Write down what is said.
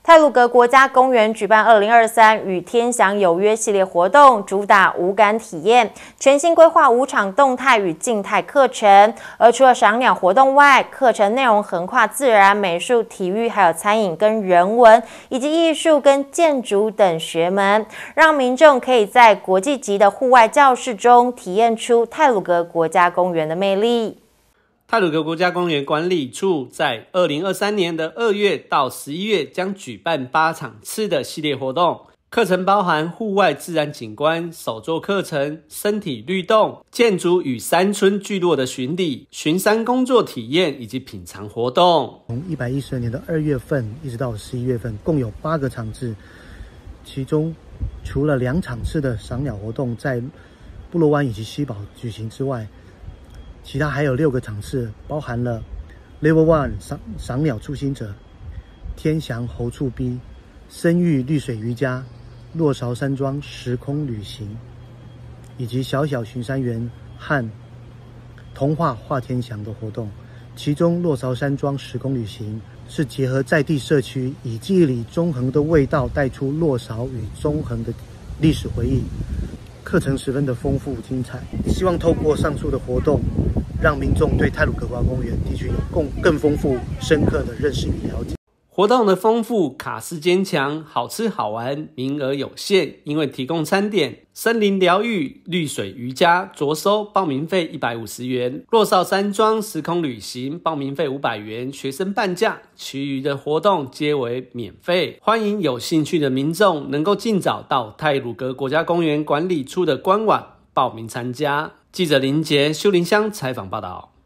太鲁阁国家公园举办2023与天祥有约系列活动，主打无感体验，全新规划5场动态与静态课程。而除了赏鸟活动外，课程内容横跨自然、美术、体育，还有餐饮跟人文，以及艺术跟建筑等学门，让民众可以在国际级的户外教室中体验出太鲁阁国家公园的魅力。 太鲁阁国家公园管理处在2023年的2月到11月将举办8场次的系列活动，课程包含户外自然景观、手作课程、身体律动、建筑与山村聚落的巡礼、巡山工作体验以及品尝活动。 从112年的2月份一直到11月份，共有8个场次，其中除了2场次的赏鸟活动在布洛湾以及西堡举行之外，其他还有6个场次，包含了 Level 1 赏鸟初心者、天祥猴触逼、森玉绿水瑜伽、洛韶山庄时空旅行，以及小小巡山员和童话画天祥的活动。其中洛韶山庄时空旅行是结合在地社区，以记忆里中横的味道带出洛韶与中横的历史回忆，课程十分的丰富精彩。希望透过上述的活动，让民众对太鲁阁国家公园地区有更丰富深刻的认识与了解。 活动的丰富，卡司坚强，好吃好玩，名额有限，因为提供餐点、森林疗愈、绿水瑜伽着收报名费150元，洛韶山庄时空旅行报名费500元，学生半价，其余的活动皆为免费。欢迎有兴趣的民众能够尽早到太鲁阁国家公园管理处的官网报名参加。记者林杰、修林乡采访报道。